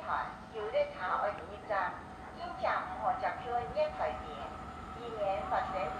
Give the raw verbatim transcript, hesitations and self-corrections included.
台有咧查我第一站，真正唔好接票热台电，以免发生